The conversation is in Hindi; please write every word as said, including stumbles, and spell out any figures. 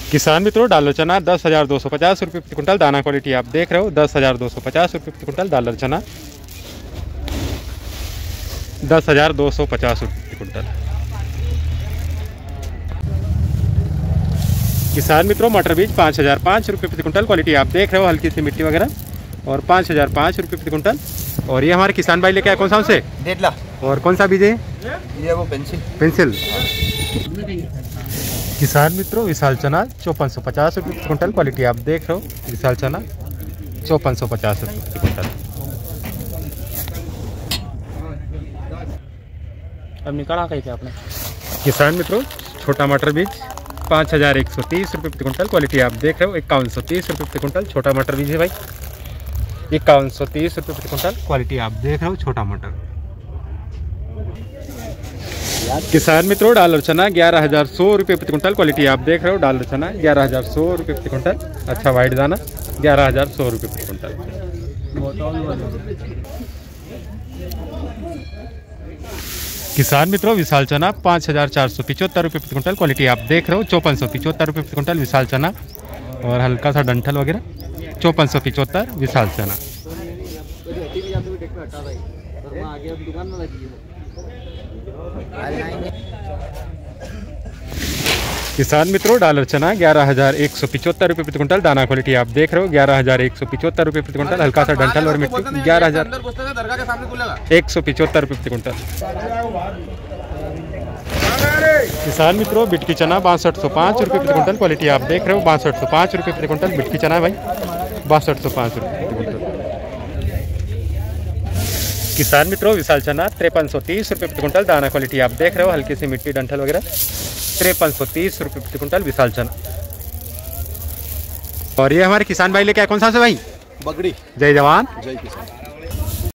किसान मित्रों, डालर चना दस हज़ार दो सौ पचास रुपये प्रति कुंटल। दाना क्वालिटी आप देख रहे हो, दस हज़ार दो सौ पचास रुपये प्रति कुंटल डालर चना, दस हज़ार दो सौ पचास रुपये प्रति कुंटल। किसान मित्रों, मटर बीज पाँच हज़ार पाँच रुपये प्रति कुंटल। क्वालिटी आप देख रहे हो, हल्की सी मिट्टी वगैरह, और पाँच हज़ार पाँच रुपये प्रति कुंटल। और ये हमारे किसान भाई लेके आए कौन सा से? डेढ़। और कौन सा बीज है ये? वो पेंसिल पेंसिल। किसान मित्रों, विशाल चना चौपन सौ पचास रुपये प्रति कुंटल। क्वालिटी आप देख रहे हो, विशाल चना चौपन सौ पचास रुपये प्रति कुंटल। अब निकाला कहीं आपने? किसान मित्रों, छोटा मटर बीज पाँच हज़ार एक सौ तीस रुपये प्रति कुंटल। क्वालिटी आप देख रहे हो, इक्यावन सौ तीस रुपये प्रति कुंटल। छोटा मटर बीज है भाई, इक्यावन सौ तीस रुपये प्रति कुंटल। क्वालिटी आप देख रहे हो, छोटा मटर। किसान मित्रों, डालर चना ग्यारह हज़ार सौ रुपये प्रति कुंटल। क्वालिटी आप देख रहे हो, डालर चना ग्यारह हज़ार सौ रुपये प्रति कुंटल। अच्छा वाइट दाना ग्यारह हज़ार सौ रुपये प्रति कुंटल। किसान मित्रों, विशाल चना पाँच हज़ार चार सौ पिचहत्तर रुपये प्रति कुंटल। क्वालिटी आप देख रहे हो, चौपन सौ पिचहत्तर रुपये प्रति कुंटल विशाल चना, और हल्का सा डंठल वगैरह, चौपन सौ पिचहत्तर विशाल चना। किसान मित्रों, डालर चना ग्यारह हज़ार एक सौ पिचहत्तर रुपये प्रति कुंटल। दाना क्वालिटी आप देख रहे हो, ग्यारह हज़ार एक सौ पिचहत्तर रुपये प्रति कुंटल। हल्का सा डंठल और मिट्टी, ग्यारह हज़ार एक सौ पिचहत्तर रुपये प्रति कुंटल। किसान मित्रों, बिटकी चना बासठ सौ पाँच रुपये प्रति कुंटल। क्वालिटी आप देख रहे हो, बासठ सौ पाँच रुपये प्रति कुंटल बिटकी चना भाई, बासठ सौ पाँच रुपये प्रति कुंटल। किसान मित्रों, विशाल चना तिरपन सौ तीस रुपये प्रति कुंटल। दाना क्वालिटी आप देख रहे हो, हल्की सी मिट्टी डंठल वगैरह, तिरपन सौ तीस रुपये प्रति कुंटल विशाल चना। और ये हमारे किसान भाई लेके आए कौन सा से भाई? बगड़ी। जय जवान जय किसान।